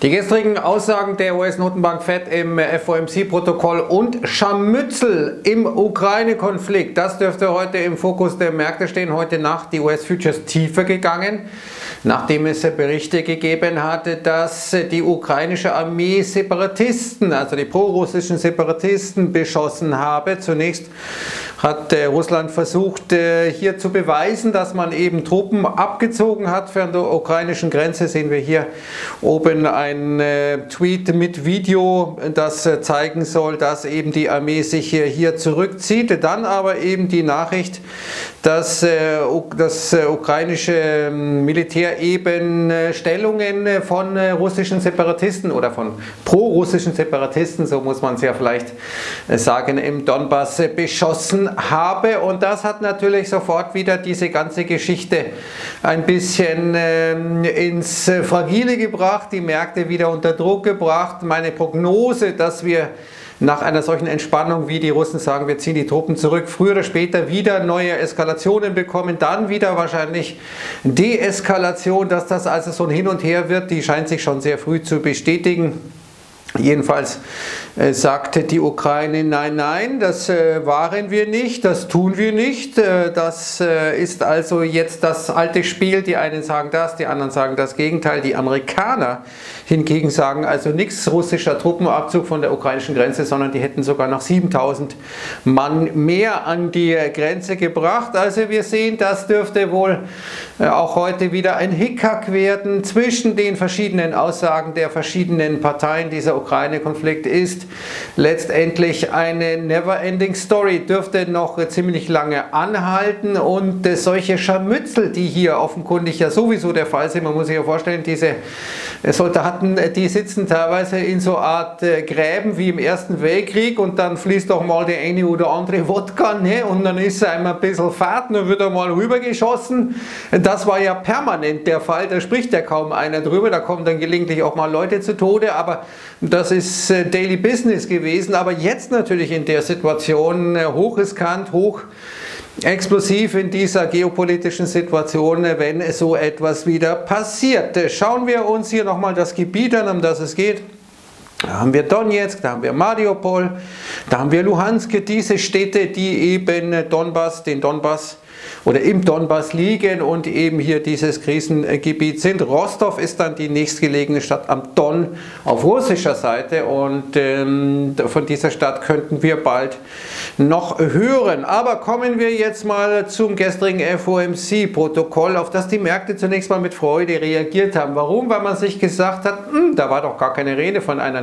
Die gestrigen Aussagen der US-Notenbank Fed im FOMC-Protokoll und Scharmützel im Ukraine-Konflikt, das dürfte heute im Fokus der Märkte stehen. Heute Nacht die US-Futures tiefer gegangen, nachdem es Berichte gegeben hatte, dass die ukrainische Armee Separatisten, also die prorussischen Separatisten, beschossen habe. Zunächst hat Russland versucht, hier zu beweisen, dass man eben Truppen abgezogen hat von der ukrainischen Grenze. Sehen wir hier oben ein Tweet mit Video, das zeigen soll, dass eben die Armee sich hier zurückzieht. Dann aber eben die Nachricht, dass das ukrainische Militär eben Stellungen von russischen Separatisten oder von prorussischen Separatisten, so muss man es ja vielleicht sagen, im Donbass beschossen habe. Und das hat natürlich sofort wieder diese ganze Geschichte ein bisschen ins Fragile gebracht, die Märkte wieder unter Druck gebracht. Meine Prognose, dass wir nach einer solchen Entspannung, wie die Russen sagen, wir ziehen die Truppen zurück, früher oder später wieder neue Eskalationen bekommen, dann wieder wahrscheinlich Deeskalation, dass das also so ein Hin und Her wird, die scheint sich schon sehr früh zu bestätigen. Jedenfalls sagte die Ukraine, nein, nein, das waren wir nicht, das tun wir nicht, das ist also jetzt das alte Spiel, die einen sagen das, die anderen sagen das Gegenteil, die Amerikaner hingegen sagen also nichts russischer Truppenabzug von der ukrainischen Grenze, sondern die hätten sogar noch 7000 Mann mehr an die Grenze gebracht. Also wir sehen, das dürfte wohl auch heute wieder ein Hickhack werden zwischen den verschiedenen Aussagen der verschiedenen Parteien. Dieser Ukraine-Konflikt ist letztendlich eine never-ending Story, dürfte noch ziemlich lange anhalten und solche Scharmützel, die hier offenkundig ja sowieso der Fall sind, man muss sich ja vorstellen, diese Soldaten, die sitzen teilweise in so einer Art Gräben wie im Ersten Weltkrieg und dann fließt doch mal der eine oder andere Wodka, ne? Und dann ist einmal ein bisschen Fahrt, dann wird er mal rübergeschossen. Das war ja permanent der Fall, da spricht ja kaum einer drüber, da kommen dann gelegentlich auch mal Leute zu Tode, aber das ist Daily Business gewesen. Aber jetzt natürlich in der Situation hochriskant, hoch explosiv in dieser geopolitischen Situation, wenn so etwas wieder passiert. Schauen wir uns hier nochmal das Gebiet an, um das es geht. Da haben wir Donetsk, da haben wir Mariupol, da haben wir Luhansk, diese Städte, die eben den Donbass oder im Donbass liegen und eben hier dieses Krisengebiet sind. Rostov ist dann die nächstgelegene Stadt am Don auf russischer Seite und von dieser Stadt könnten wir bald noch hören. Aber kommen wir jetzt mal zum gestrigen FOMC-Protokoll, auf das die Märkte zunächst mal mit Freude reagiert haben. Warum? Weil man sich gesagt hat, da war doch gar keine Rede von einer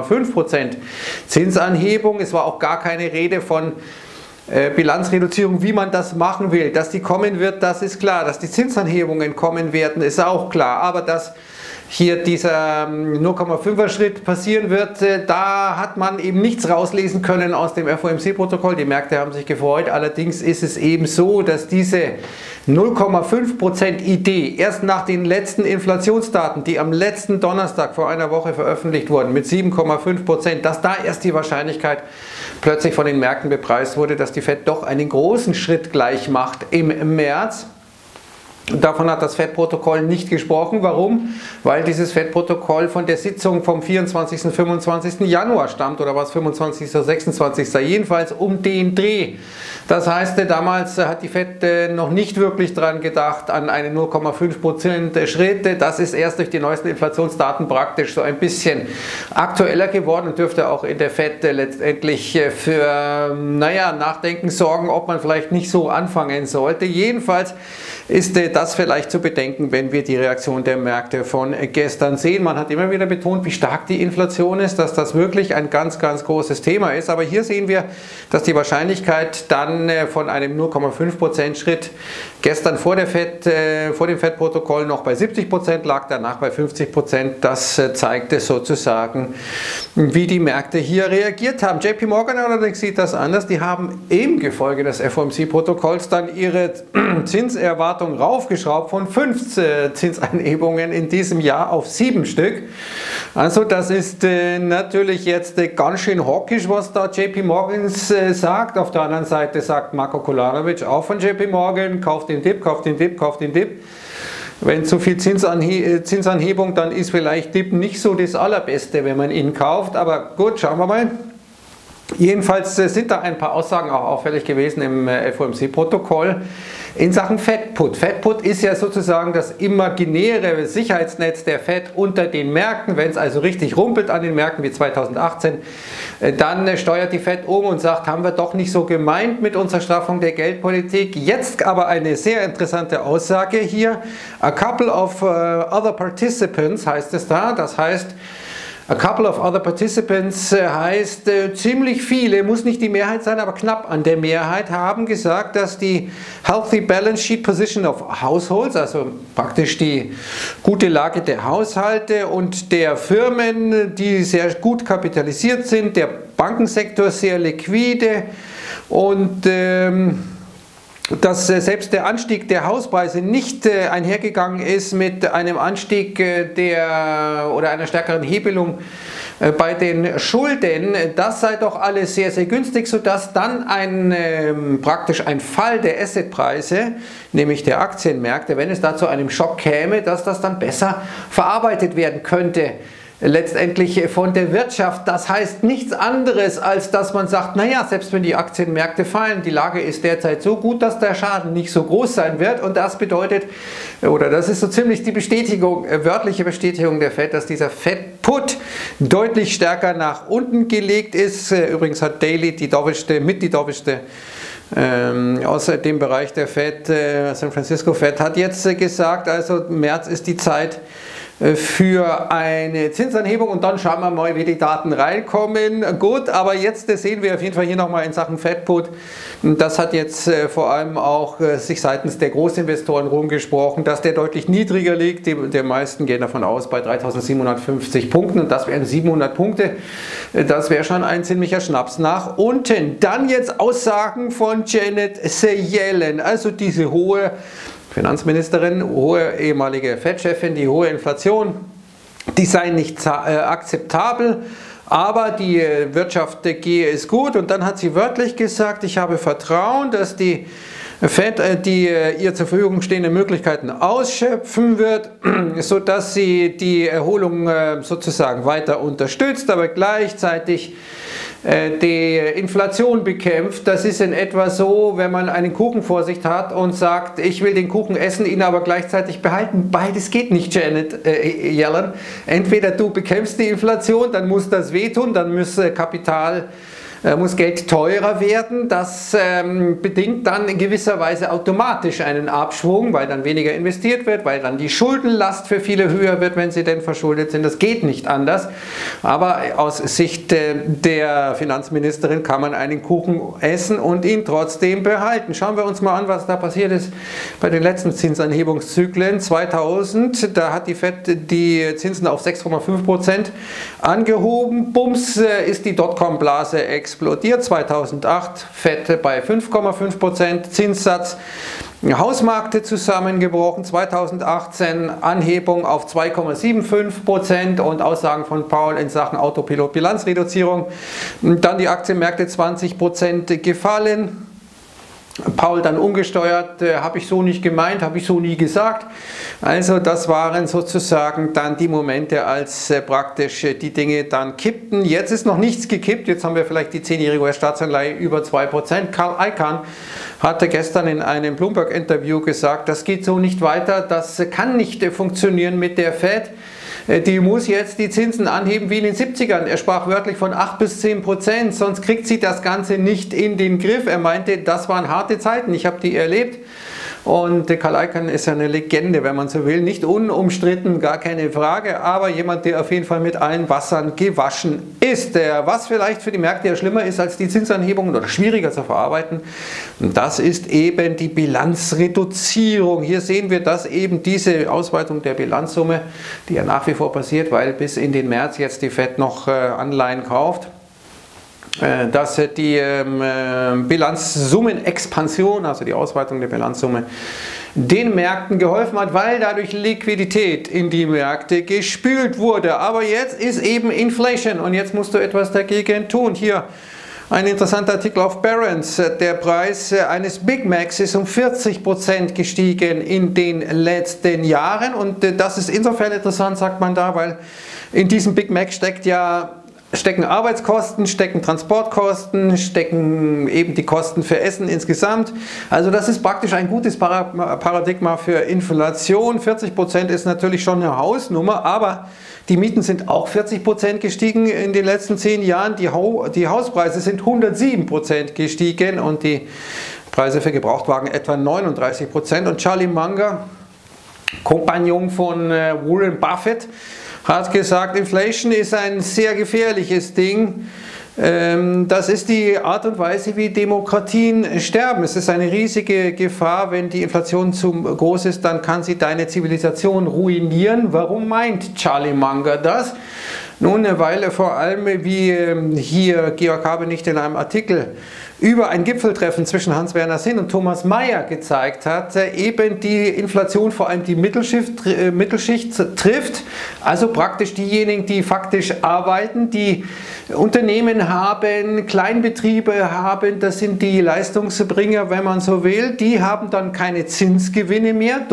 0,5% Zinsanhebung, es war auch gar keine Rede von Bilanzreduzierung, wie man das machen will. Dass die kommen wird, das ist klar. Dass die Zinsanhebungen kommen werden, ist auch klar. Aber dass hier dieser 0,5er Schritt passieren wird, da hat man eben nichts rauslesen können aus dem FOMC-Protokoll. Die Märkte haben sich gefreut. Allerdings ist es eben so, dass diese 0,5% Idee erst nach den letzten Inflationsdaten, die am letzten Donnerstag vor einer Woche veröffentlicht wurden, mit 7,5%, dass da erst die Wahrscheinlichkeit plötzlich von den Märkten bepreist wurde, dass die Fed doch einen großen Schritt gleich macht im März. Davon hat das FED-Protokoll nicht gesprochen. Warum? Weil dieses FED-Protokoll von der Sitzung vom 24. und 25. Januar stammt, oder was 25. oder 26. Jedenfalls um den Dreh. Das heißt, damals hat die FED noch nicht wirklich dran gedacht, an einen 0,5% Schritt. Das ist erst durch die neuesten Inflationsdaten praktisch so ein bisschen aktueller geworden und dürfte auch in der FED letztendlich für Nachdenken sorgen, ob man vielleicht nicht so anfangen sollte. Jedenfalls ist das vielleicht zu bedenken, wenn wir die Reaktion der Märkte von gestern sehen. Man hat immer wieder betont, wie stark die Inflation ist, dass das wirklich ein ganz, ganz großes Thema ist. Aber hier sehen wir, dass die Wahrscheinlichkeit dann von einem 0,5% Schritt gestern vor dem FED-Protokoll noch bei 70% lag, danach bei 50%. Das zeigte sozusagen, wie die Märkte hier reagiert haben. JP Morgan allerdings sieht das anders. Die haben im Gefolge des FOMC-Protokolls dann ihre Zinserwartung raufgeschraubt von 5 Zinsanhebungen in diesem Jahr auf 7 Stück. Also das ist natürlich jetzt ganz schön hawkisch, was da JP Morgan sagt. Auf der anderen Seite sagt Marko Kolanovic auch von JP Morgan, kauft den Dip, kauft den Dip, kauft den Dip. Wenn zu viel Zinsanhebung, dann ist vielleicht DIP nicht so das Allerbeste, wenn man ihn kauft. Aber gut, schauen wir mal. Jedenfalls sind da ein paar Aussagen auch auffällig gewesen im FOMC-Protokoll in Sachen Fed-Put. Fed-Put ist ja sozusagen das imaginäre Sicherheitsnetz der Fed unter den Märkten. Wenn es also richtig rumpelt an den Märkten wie 2018, dann steuert die Fed um und sagt, haben wir doch nicht so gemeint mit unserer Straffung der Geldpolitik. Jetzt aber eine sehr interessante Aussage hier. A couple of other participants heißt es da. Das heißt, a couple of other participants heißt ziemlich viele, muss nicht die Mehrheit sein, aber knapp an der Mehrheit, haben gesagt, dass die Healthy Balance Sheet Position of Households, also praktisch die gute Lage der Haushalte und der Firmen, die sehr gut kapitalisiert sind, der Bankensektor sehr liquide und dass selbst der Anstieg der Hauspreise nicht einhergegangen ist mit einem Anstieg oder einer stärkeren Hebelung bei den Schulden. Das sei doch alles sehr, sehr günstig, sodass dann praktisch ein Fall der Assetpreise, nämlich der Aktienmärkte, wenn es da zu einem Schock käme, dass das dann besser verarbeitet werden könnte. Letztendlich von der Wirtschaft. Das heißt nichts anderes, als dass man sagt, naja, selbst wenn die Aktienmärkte fallen, die Lage ist derzeit so gut, dass der Schaden nicht so groß sein wird. Und das bedeutet, oder das ist so ziemlich die Bestätigung, wörtliche Bestätigung der Fed, dass dieser Fed-Put deutlich stärker nach unten gelegt ist. Übrigens hat Daly die dovischste aus dem Bereich der Fed, San Francisco Fed, hat jetzt gesagt, also März ist die Zeit für eine Zinsanhebung und dann schauen wir mal, wie die Daten reinkommen. Gut, aber jetzt sehen wir auf jeden Fall hier nochmal in Sachen Fed-Put. Das hat jetzt vor allem auch sich seitens der Großinvestoren rumgesprochen, dass der deutlich niedriger liegt. Die meisten gehen davon aus bei 3.750 Punkten und das wären 700 Punkte. Das wäre schon ein ziemlicher Schnaps nach unten. Dann jetzt Aussagen von Janet Yellen, also diese hohe Finanzministerin, hohe ehemalige Fed-Chefin, die hohe Inflation, die sei nicht akzeptabel, aber die Wirtschaft gehe es gut. Und dann hat sie wörtlich gesagt, ich habe Vertrauen, dass die Fed die ihr zur Verfügung stehenden Möglichkeiten ausschöpfen wird, sodass sie die Erholung sozusagen weiter unterstützt, aber gleichzeitig die Inflation bekämpft. Das ist in etwa so, wenn man einen Kuchen vor sich hat und sagt, ich will den Kuchen essen, ihn aber gleichzeitig behalten. Beides geht nicht, Janet Yellen. Entweder du bekämpfst die Inflation, dann muss das wehtun, dann muss Geld teurer werden. Das bedingt dann in gewisser Weise automatisch einen Abschwung, weil dann weniger investiert wird, weil dann die Schuldenlast für viele höher wird, wenn sie denn verschuldet sind. Das geht nicht anders. Aber aus Sicht der Finanzministerin kann man einen Kuchen essen und ihn trotzdem behalten. Schauen wir uns mal an, was da passiert ist bei den letzten Zinsanhebungszyklen. 2000, da hat die Fed die Zinsen auf 6,5% angehoben. Bums, ist die Dotcom-Blase explodiert. 2008 Fed bei 5,5% Zinssatz. Hausmärkte zusammengebrochen. 2018 Anhebung auf 2,75% und Aussagen von Powell in Sachen Autopilot-Bilanzreduzierung. Dann die Aktienmärkte 20% gefallen. Paul dann umgesteuert, habe ich so nicht gemeint, habe ich so nie gesagt. Also das waren sozusagen dann die Momente, als praktisch die Dinge dann kippten. Jetzt ist noch nichts gekippt, jetzt haben wir vielleicht die 10-jährige US-Staatsanleihe über 2%. Carl Icahn hatte gestern in einem Bloomberg-Interview gesagt, das geht so nicht weiter, das kann nicht funktionieren mit der Fed. Die muss jetzt die Zinsen anheben wie in den 70ern. Er sprach wörtlich von 8 bis 10%, sonst kriegt sie das Ganze nicht in den Griff. Er meinte, das waren harte Zeiten, ich habe die erlebt. Und Carl Icahn ist ja eine Legende, wenn man so will, nicht unumstritten, gar keine Frage, aber jemand, der auf jeden Fall mit allen Wassern gewaschen ist. Was vielleicht für die Märkte ja schlimmer ist als die Zinsanhebungen oder schwieriger zu verarbeiten, das ist eben die Bilanzreduzierung. Hier sehen wir, dass eben diese Ausweitung der Bilanzsumme, die ja nach wie vor passiert, weil bis in den März jetzt die Fed noch Anleihen kauft, dass die Bilanzsummenexpansion, also die Ausweitung der Bilanzsumme, den Märkten geholfen hat, weil dadurch Liquidität in die Märkte gespült wurde. Aber jetzt ist eben Inflation und jetzt musst du etwas dagegen tun. Hier Ein interessanter Artikel auf Barron's. Der Preis eines Big Macs ist um 40% gestiegen in den letzten Jahren. Und das ist insofern interessant, sagt man da, weil in diesem Big Mac stecken Arbeitskosten, stecken Transportkosten, stecken eben die Kosten für Essen insgesamt. Also das ist praktisch ein gutes Paradigma für Inflation. 40% ist natürlich schon eine Hausnummer, aber die Mieten sind auch 40% gestiegen in den letzten 10 Jahren. Die Hauspreise sind 107% gestiegen und die Preise für Gebrauchtwagen etwa 39%. Und Charlie Munger, Kompagnon von Warren Buffett, hat gesagt, Inflation ist ein sehr gefährliches Ding. Das ist die Art und Weise, wie Demokratien sterben. Es ist eine riesige Gefahr, wenn die Inflation zu groß ist, dann kann sie deine Zivilisation ruinieren. Warum meint Charlie Munger das? Nun, weil vor allem, wie hier Georg Habenicht in einem Artikel über ein Gipfeltreffen zwischen Hans-Werner Sinn und Thomas Mayer gezeigt hat, eben die Inflation vor allem die Mittelschicht trifft, also praktisch diejenigen, die faktisch arbeiten, die Unternehmen haben, Kleinbetriebe haben, das sind die Leistungsbringer, wenn man so will, die haben dann keine Zinsgewinne mehr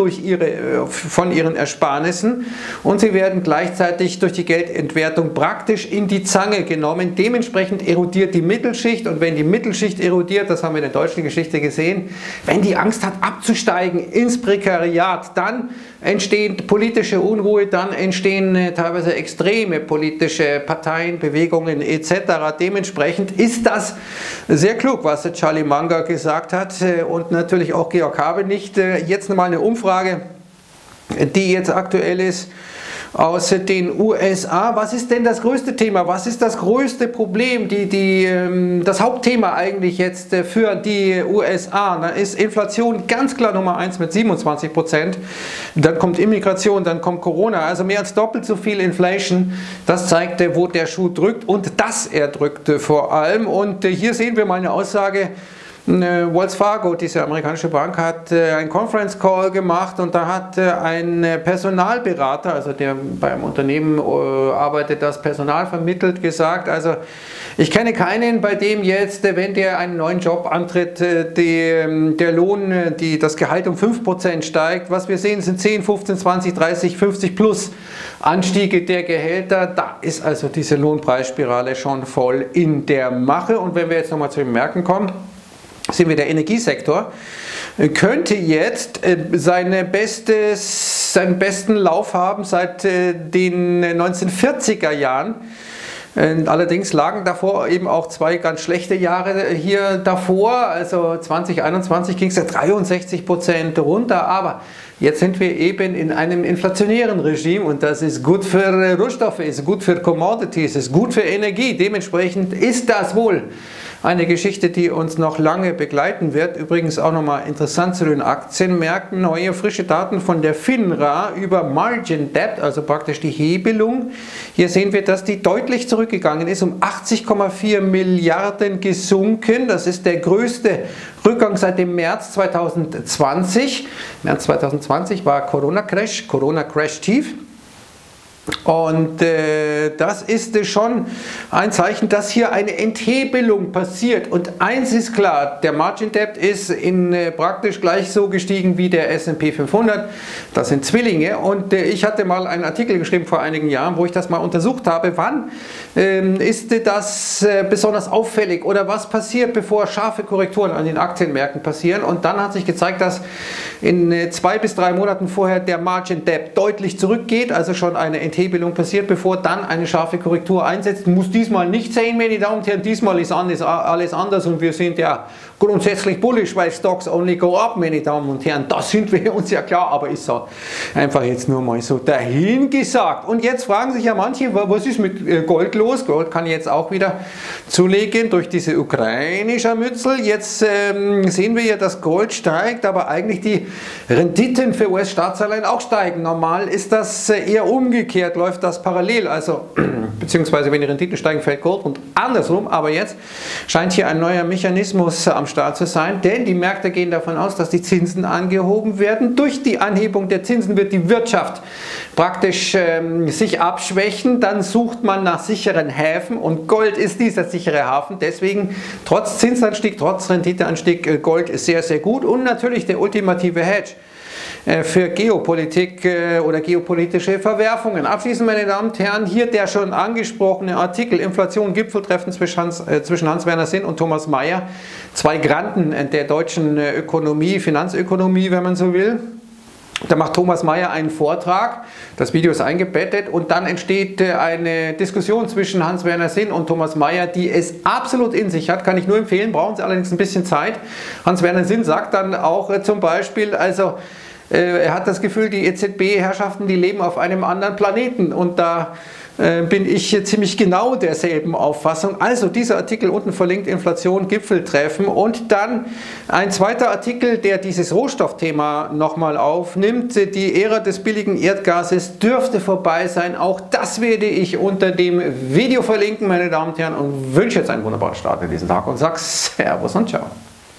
von ihren Ersparnissen und sie werden gleichzeitig durch die Geldentwertung praktisch in die Zange genommen. Dementsprechend erodiert die Mittelschicht und wenn die Mittelschicht erodiert, das haben wir in der deutschen Geschichte gesehen, wenn die Angst hat abzusteigen ins Prekariat, dann entsteht politische Unruhe, dann entstehen teilweise extreme politische Parteien, Bewegungen etc. Dementsprechend ist das sehr klug, was Charlie Munger gesagt hat und natürlich auch Georg Habenicht. Jetzt nochmal eine Umfrage, die jetzt aktuell ist, aus den USA. Was ist denn das größte Thema? Was ist das größte Problem? Das Hauptthema eigentlich jetzt für die USA? Da ist Inflation ganz klar Nummer 1 mit 27%. Dann kommt Immigration, dann kommt Corona. Also mehr als doppelt so viel Inflation. Das zeigt, wo der Schuh drückt und dass er drückt vor allem. Und hier sehen wir mal eine Aussage. Wells Fargo, diese amerikanische Bank, hat einen Conference Call gemacht und da hat ein Personalberater, also der beim Unternehmen arbeitet, das Personal vermittelt, gesagt, also ich kenne keinen, bei dem jetzt, wenn der einen neuen Job antritt, der Lohn, das Gehalt um 5% steigt. Was wir sehen, sind 10, 15, 20, 30, 50 plus Anstiege der Gehälter. Da ist also diese Lohnpreisspirale schon voll in der Mache. Und wenn wir jetzt nochmal zu den Märkten kommen, sehen wir, der Energiesektor könnte jetzt seinen besten Lauf haben seit den 1940er Jahren. Allerdings lagen davor eben auch 2 ganz schlechte Jahre hier davor, also 2021 ging es ja 63% runter, aber jetzt sind wir eben in einem inflationären Regime und das ist gut für Rohstoffe, ist gut für Commodities, ist gut für Energie. Dementsprechend ist das wohl eine Geschichte, die uns noch lange begleiten wird. Übrigens auch nochmal interessant zu den Aktienmärkten. Neue frische Daten von der FINRA über Margin Debt, also praktisch die Hebelung. Hier sehen wir, dass die deutlich zurückgegangen ist, um 80,4 Milliarden gesunken. Das ist der größte Rückgang seit dem März 2020. März 2020 war Corona-Crash tief. Und das ist schon ein Zeichen, dass hier eine Enthebelung passiert. Und eins ist klar, der Margin Debt ist praktisch gleich so gestiegen wie der S&P 500. Das sind Zwillinge. Und ich hatte mal einen Artikel geschrieben vor einigen Jahren, wo ich das mal untersucht habe. Wann ist das besonders auffällig oder was passiert, bevor scharfe Korrekturen an den Aktienmärkten passieren? Und dann hat sich gezeigt, dass in 2 bis 3 Monaten vorher der Margin Debt deutlich zurückgeht, also schon eine Enthebelung passiert, bevor dann eine scharfe Korrektur einsetzt. Muss diesmal nicht sein, meine Damen und Herren, diesmal ist alles anders und wir sind ja grundsätzlich bullish, weil Stocks only go up, meine Damen und Herren. Das sind wir uns ja klar, aber ist so einfach jetzt nur mal so dahingesagt. Und jetzt fragen sich ja manche, was ist mit Gold los? Gold kann jetzt auch wieder zulegen durch diese ukrainische Mützel. Jetzt sehen wir ja, dass Gold steigt, aber eigentlich die Renditen für US-Staatsanleihen auch steigen. Normal ist das eher umgekehrt. umgekehrt läuft das parallel, also beziehungsweise wenn die Renditen steigen, fällt Gold und andersrum, aber jetzt scheint hier ein neuer Mechanismus am Start zu sein, denn die Märkte gehen davon aus, dass die Zinsen angehoben werden. Durch die Anhebung der Zinsen wird die Wirtschaft praktisch sich abschwächen, dann sucht man nach sicheren Häfen und Gold ist dieser sichere Hafen, deswegen trotz Zinsanstieg, trotz Renditeanstieg, Gold ist sehr, sehr gut und natürlich der ultimative Hedge für Geopolitik oder geopolitische Verwerfungen. Abschließend, meine Damen und Herren, hier der schon angesprochene Artikel Inflation, Gipfeltreffen zwischen Hans-Werner Sinn und Thomas Mayer, zwei Granden der deutschen Ökonomie, Finanzökonomie, wenn man so will. Da macht Thomas Mayer einen Vortrag, das Video ist eingebettet und dann entsteht eine Diskussion zwischen Hans-Werner Sinn und Thomas Mayer, die es absolut in sich hat, kann ich nur empfehlen, brauchen Sie allerdings ein bisschen Zeit. Hans-Werner Sinn sagt dann auch zum Beispiel, also er hat das Gefühl, die EZB-Herrschaften, die leben auf einem anderen Planeten und da bin ich ziemlich genau derselben Auffassung. Also dieser Artikel unten verlinkt, Inflation, Gipfeltreffen und dann ein zweiter Artikel, der dieses Rohstoffthema nochmal aufnimmt. Die Ära des billigen Erdgases dürfte vorbei sein. Auch das werde ich unter dem Video verlinken, meine Damen und Herren, und wünsche jetzt einen wunderbaren Start in diesen Tag und sage Servus und Ciao.